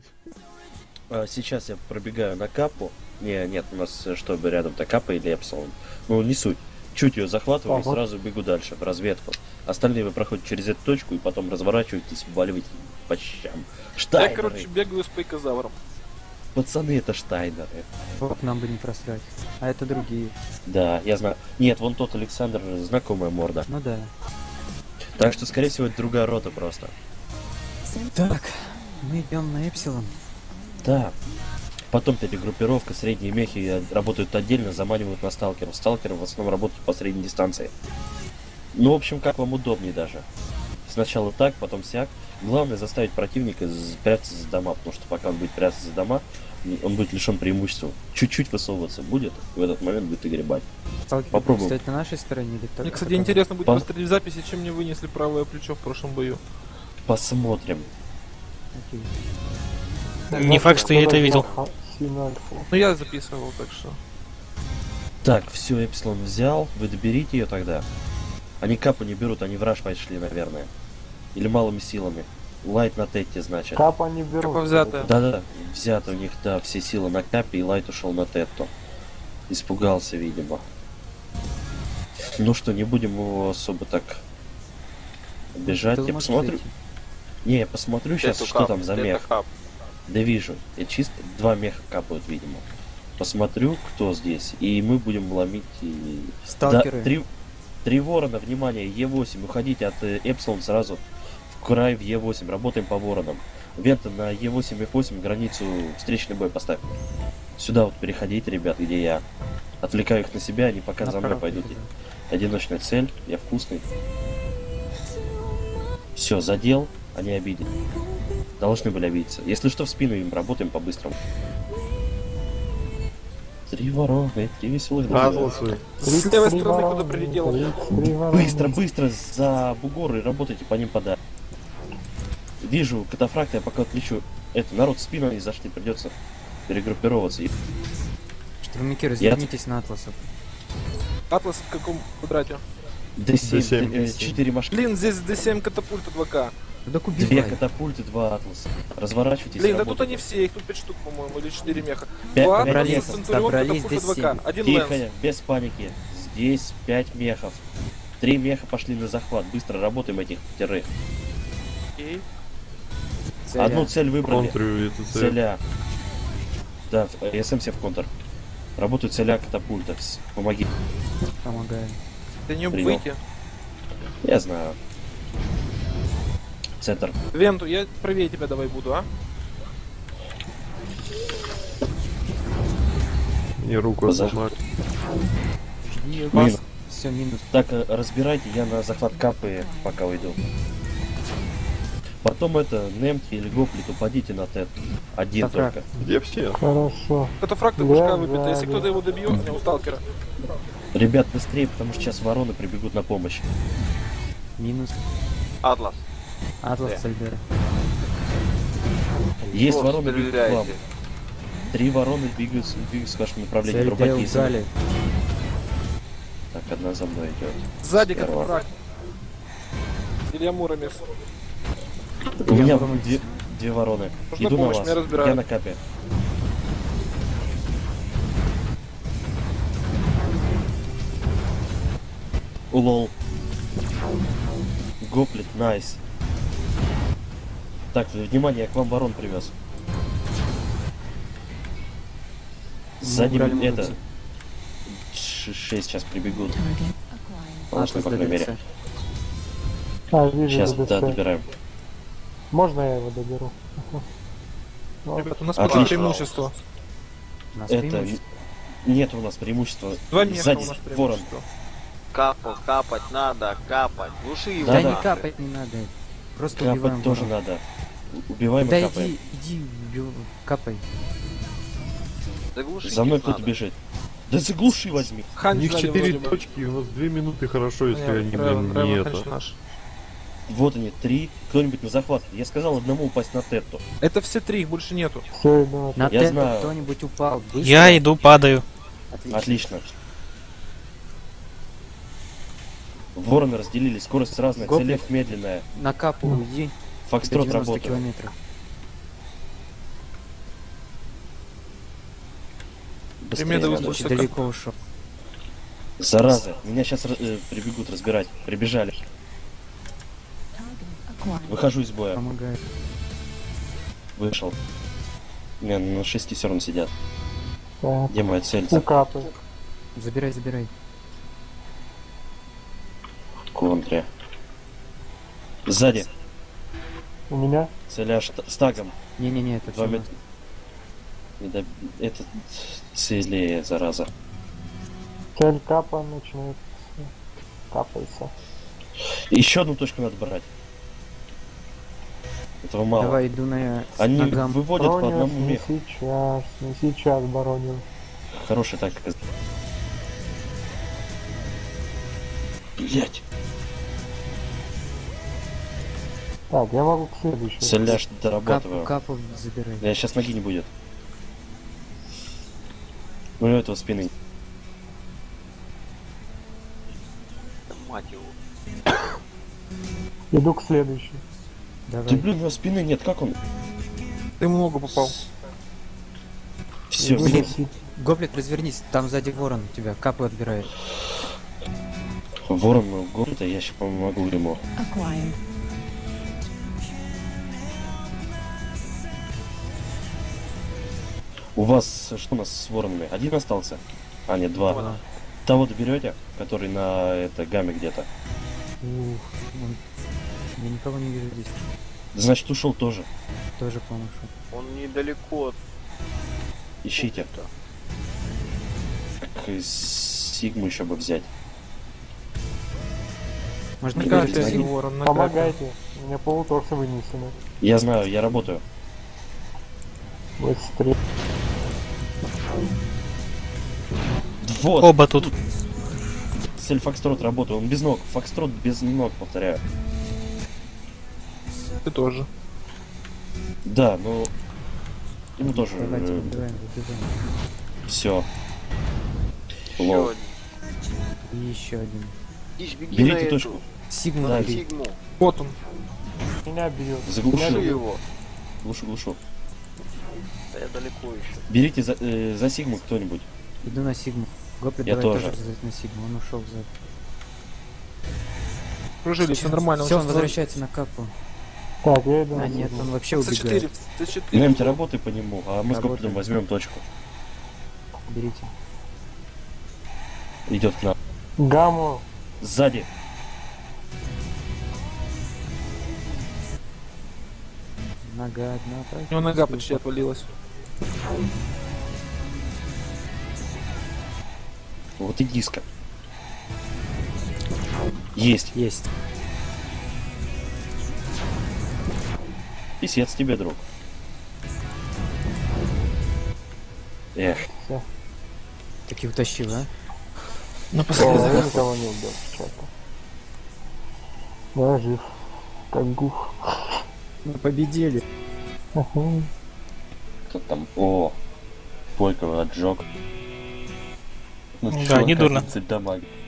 быть. Сейчас я пробегаю на капу. Нет, у нас что бы рядом-то капа или эпсилон. Ну, не суть. Чуть ее захватываю и сразу бегу дальше, в разведку. Остальные вы проходите через эту точку и потом разворачиваетесь, вваливаете по щам. Штайнеры! Я, короче, бегаю с пайкозавром. Пацаны, это штайнеры. Вот нам бы не просрать. А это другие. Да, я знаю. Нет, вон тот Александр, знакомая морда. Ну да. Так что, скорее всего, это другая рота просто. Так, мы идем на Эпсилон. Да. Потом перегруппировка, средние мехи работают отдельно, заманивают на сталкеров. Сталкеры в основном работают по средней дистанции. Ну, в общем, как вам удобнее даже. Сначала так, потом сяк. Главное заставить противника прятаться за дома, потому что пока он будет прятаться за дома, он будет лишен преимущества. Чуть-чуть высовываться будет, в этот момент будет огребать. Попробуем. Стоять на нашей стороне или кто-то? Мне, кстати, интересно будет посмотреть в записи, чем мне вынесли правое плечо в прошлом бою. Посмотрим. Окей. Не факт, что я это видел. Ну я записывал, так что. Так, все, Эпсилон взял. Вы доберите ее тогда. Они капу не берут, они в раш пошли, наверное. Или малыми силами. Лайт на Тетте, значит. Капа не берут. Капа взятая. Да-да, взято у них, да, все силы на капе, и Лайт ушел на Тетту. Испугался, видимо. Ну что, не будем его особо так обижать. Я посмотрю. Не, я посмотрю сейчас, что там за мех. Да вижу. Я чисто 2 меха капают, видимо. Посмотрю, кто здесь. И мы будем ломить и... Сталкеры. Да, 3 ворона, внимание, Е8. Уходите от Эпсилон сразу в край в Е8. Работаем по воронам. Вента на Е8 и F8 границу встречный бой поставь. Сюда вот переходите, ребят, где я. Отвлекаю их на себя, они пока за мной пойдут. Одиночная цель, я вкусный. Все, задел, они обидели. Должны были обидеться. Если что, в спину им работаем по-быстрому. 3 вороны, 3 веселых. С левой стороны куда прилетело. Быстро за бугоры работайте по ним подать. Вижу катафракты, я пока отлечу. Это, народ в спину они зашли, придется перегруппироваться. Штурмовики, развернитесь на атласов. Атлас в каком квадрате? D7, 4 машины. Блин, здесь D7 катапульт 2К. Да 2 катапульты, 2 атласа. Разворачивайтесь. Блин, да тут они все, их тут 5 штук, по-моему, или 4 меха. 2 атласа, Центурион, катапульт 2К. 1 Тихо, лэнс. без паники. Здесь 5 мехов. 3 меха пошли на захват. Быстро работаем этих 5. Окей. Одну цель выбрали. Контрю, Целя. Да, СМ все в контр. Работают целя катапульта. Помоги. Помогаю. До нее Принял. выйти. Я знаю. Центр. Венту, я правее тебя давай буду, а? И руку Позади. Жди, Минус. все, минус. Так, разбирайте, я на захват капы пока уйду. Потом это, Немки или Гоплит, упадите на Тет. Один Так, только. Где все? Хорошо. Катафракты башка выбита, если кто-то его добьет, у него сталкера. Ребят, быстрее, потому что сейчас вороны прибегут на помощь. Минус. Атлас. Атлас Сальбера. Есть Что вороны, бегут к вам. стреляете? 3 вороны двигаются в вашем направлении. Цель Рубаки, Дейл в если- зале. Так, одна за мной идет. Сзади Здорово. катафракт. Илья Муромец. У меня вороны. 2 вороны. Нужна Иду на помощь, вас. меня разбирают. Я на капе. Улол. Гоплит, найс. Так, внимание, я к вам ворон привез. Сзади убрали это... муницию. 6 сейчас прибегут. Атлас Должны, по крайней мере. доберется. Вижу, Сейчас, ДДС. да, добираем. Можно я его доберу? Ребят, у нас Отлично. пока преимущество. У нас Это... преимущество. Нет у нас преимущества. 2 меха Сзади у нас ворон. преимущество. Капать надо, капать. Глуши его. Да, Да, не да. капать не надо. Просто убиваем Капать тоже ворон. надо. Убиваем Да и капаем. иди, капай. Заглушить За мной их кто-то надо. бежит. Да заглуши возьми. У Хань них сзади 4 вроде бы. точки, у нас 2 минуты хорошо, если Нет, они, Ревен, блин, не Ревен, это. конечно, наш. Вот они, 3. Кто-нибудь на захват. Я сказал одному упасть на Тетту. Это все 3, их больше нету. Все, иду. На Я Тету знаю. кто-нибудь упал. Быстро. Я иду, падаю. Отлично. Вороны разделились, скорость разная, Гоблин. целев медленная. На капу уйди. Фокстрот 90 работает. километров. быстрее Ремеда надо. выпуск. Очень далеко ушел. Зараза, меня сейчас прибегут разбирать. Прибежали. Выхожу из боя. Помогает. Вышел. Меня на 6 все равно сидят. Так, Где моя цель? укапай. Забирай, забирай. В контре. Сзади. У меня? Целя стагом. Не-не-не, это 2 все. метра. Это целее, зараза. Цель капа начинает капается. Еще одну точку надо брать. Этого мало. Давай, иду на Они ногам. выводят по Брониус, одному не меху. сейчас, не сейчас, Брониус. Хорошая тактика. Блять. Так, я могу к следующему. Целяш дорабатываю. Капу забирай. Я сейчас ноги не будет. Ну и у этого спины. Мать его. Иду к следующему. Ты, Давай. блин, у него спины нет, как он? Ты много попал. Все, Иду блин. на сит. Гоблик, развернись, там сзади ворон тебя, капу отбирает. ворон город, я сейчас помогу ему. Acquired. У вас что у нас с воронами? Один остался? А, нет, два. Ворон. Того доберете, который на это гамме где-то. Ух, я никого не вижу здесь. Значит, ушел тоже. Тоже, по-моему, шел. Он недалеко от... Ищите. Так, Сигму еще бы взять. Можно Нога Игорь, опять смотри. ворон, нога. Помогайте. У меня полуторсы вынесены. Я знаю, я работаю. Быстрее. Вот, Оба тут. цель Фокстрот работаю. Он без ног. Фокстрот без ног, повторяю. Ты тоже. Да, но ему тоже Давайте выбиваем, выбиваем. все. Еще Лол. один. И еще один. Ишь, беги Берите на эту. точку. Сигма, Да, бери. Сигму. Вот он. Меня бьет. Заглушил. Глушу его. Глушу. Да я далеко еще. Берите за Сигму кто-нибудь. Иду на Сигму. Гоблик, Я давай тоже. тоже на Сигму, он ушел сзади. Кружили, все нормально. Все, он сейчас возвращается на капу. Так, я иду А на нет, сигнал. он вообще C4, убегает. C4. Немте, работай по нему, а мы с Работаем. Гоблином возьмем точку. Берите. Идет к нам. Гамму. Сзади. Нога одна, так? У него нога почти отвалилась. Вот и диска. Есть. Есть. Писец тебе, друг. Эх, Таки утащил, а? Ну, О, последний. я никого не убил. Чё-то. Да, жив. Как гух. Мы победили. Ага. кто там? О, Пойкова отжег. Ну, Да, чувака недурно. 30 дамаг.